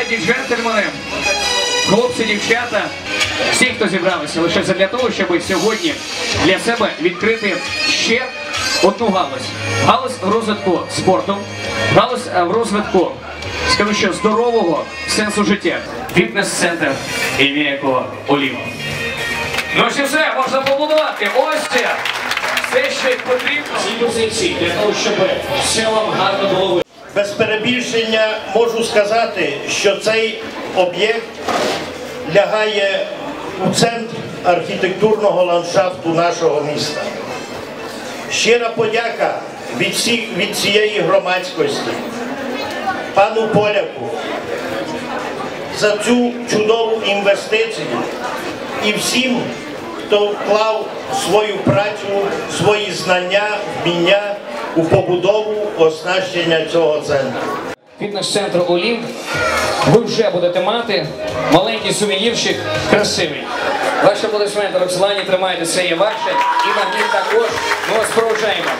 леді, джентльмени, хлопці, дівчата, всі, хто зібралися лише для того, щоб сьогодні для себе відкрити ще одну галузь. Галузь в розвитку спорту, галузь в розвитку, скажу що, здорового сенсу життя. Фітнес-центр ім'я Олімп. Ну ось і все, можна побудувати. Ось це. Все, що їх потрібно. Ці позиції для того, щоб все вам гарно було видно. Без перебільшення можу сказати, що цей об'єкт лягає у центр архітектурного ландшафту нашого міста. Щира подяка від цієї громадськості пану Поляку за цю чудову інвестицію і всім, хто вклав свою працю, свої знання, вміння у побудову, оснащення цього центру. Фітнес-центру «Олімп» ви вже будете мати маленький сувенірчик, красивий. Ваші аплодисменти, Роксолані, тримайте, це є ваше. І магніт також. Ми вас проводжаємо.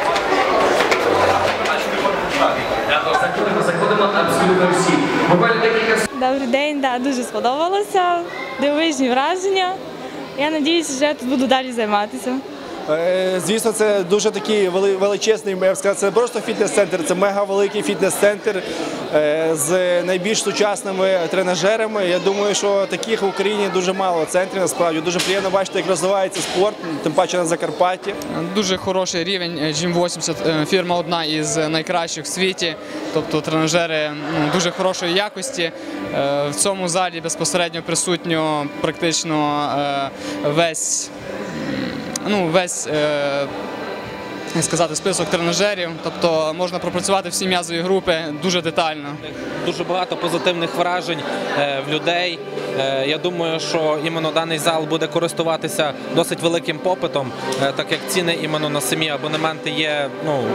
Заходимо абсолютно всі. Буквально декілька. Добрий день, да, дуже сподобалося. Дивовижні враження. Я сподіваюся, що я тут буду далі займатися. Звісно, це дуже такий величезний, я б сказав, це не просто фітнес-центр, це мега-великий фітнес-центр з найбільш сучасними тренажерами. Я думаю, що таких в Україні дуже мало центрів, насправді. Дуже приємно бачити, як розвивається спорт, тим паче на Закарпатті. Дуже хороший рівень, Gym80, фірма одна із найкращих в світі, тобто тренажери дуже хорошої якості. В цьому залі безпосередньо присутньо практично весь список тренажерів, тобто можна пропрацювати всі м'язові групи дуже детально. Дуже багато позитивних вражень в людей. Я думаю, що іменно даний зал буде користуватися досить великим попитом, так як ціни іменно на самі абонементи є,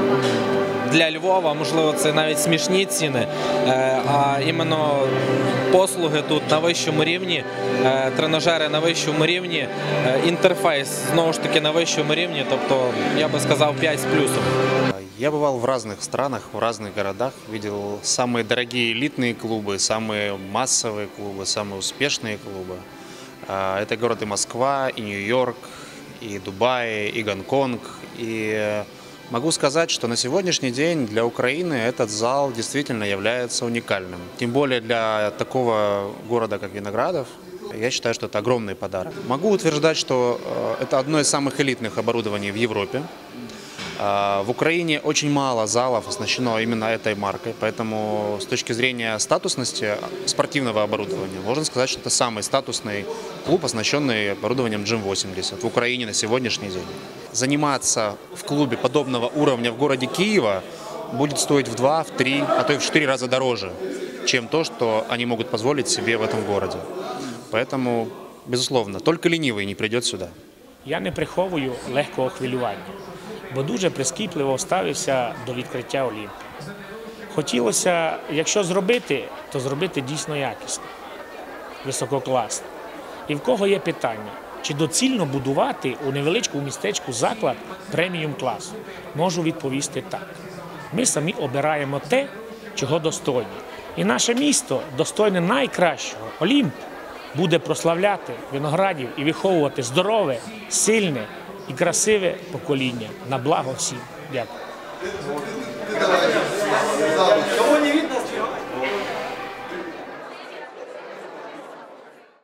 для Львова, можливо, це навіть смішні ціни, а іменно послуги тут на вищому рівні, тренажери на вищому рівні, інтерфейс знову ж таки на вищому рівні, тобто я би сказав 5 з плюсом. Я бывал в разных странах, в разных городах, видел самые дорогие элитные клубы, самые массовые клубы, самые успешные клубы. Это город и Москва, и Нью-Йорк, и Дубай, и Гонконг. И могу сказать, что на сегодняшний день для Украины этот зал действительно является уникальным. Тем более для такого города, как Виноградов. Я считаю, что это огромный подарок. Могу утверждать, что это одно из самых элитных оборудований в Европе. В Украине очень мало залов оснащено именно этой маркой, поэтому с точки зрения статусности спортивного оборудования можно сказать, что это самый статусный клуб, оснащенный оборудованием Gym80 в Украине на сегодняшний день. Заниматься в клубе подобного уровня в городе Киева будет стоить в 2, в 3, а то и в 4 раза дороже, чем то, что они могут позволить себе в этом городе. Поэтому, безусловно, только ленивый не придет сюда. Я не приховую легкого хвилювання, бо дуже прискіпливо ставився до відкриття Олімпу. Хотілося, якщо зробити, то зробити дійсно якісно, висококласно. І в кого є питання, чи доцільно будувати у невеличкому містечку заклад преміум класу? Можу відповісти так. Ми самі обираємо те, чого достойні. І наше місто, достойне найкращого, Олімп, буде прославляти Виноградів і виховувати здорове, сильне і красиве покоління на благо всім. Дякую.